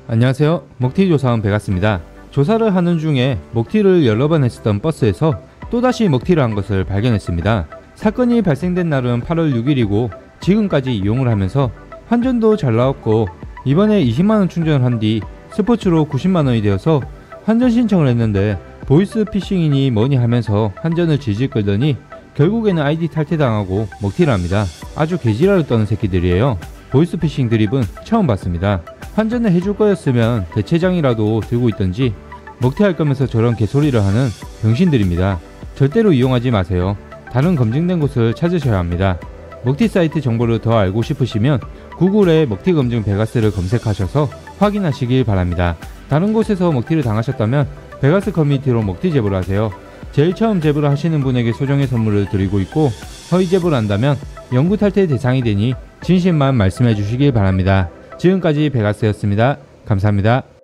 안녕하세요. 먹튀 조사원 베가스입니다. 조사를 하는 중에 먹튀를 여러 번 했었던 버스에서 또다시 먹튀를 한 것을 발견했습니다. 사건이 발생된 날은 8월 6일이고 지금까지 이용을 하면서 환전도 잘 나왔고 이번에 20만원 충전을 한 뒤 스포츠로 90만원이 되어서 환전 신청을 했는데 보이스 피싱이니 뭐니 하면서 환전을 질질 끌더니 결국에는 아이디 탈퇴당하고 먹튀를 합니다. 아주 개지랄을 떠는 새끼들이에요. 보이스 피싱 드립은 처음 봤습니다. 환전을 해줄 거였으면 대체장이라도 들고 있던지 먹튀할 거면서 저런 개소리를 하는 병신들입니다. 절대로 이용하지 마세요. 다른 검증된 곳을 찾으셔야 합니다. 먹튀 사이트 정보를 더 알고 싶으시면 구글에 먹튀 검증 베가스를 검색하셔서 확인하시길 바랍니다. 다른 곳에서 먹튀를 당하셨다면 베가스 커뮤니티로 먹튀 제보를 하세요. 제일 처음 제보를 하시는 분에게 소정의 선물을 드리고 있고 허위 제보를 한다면 영구 탈퇴 대상이 되니 진심만 말씀해 주시길 바랍니다. 지금까지 베가스였습니다. 감사합니다.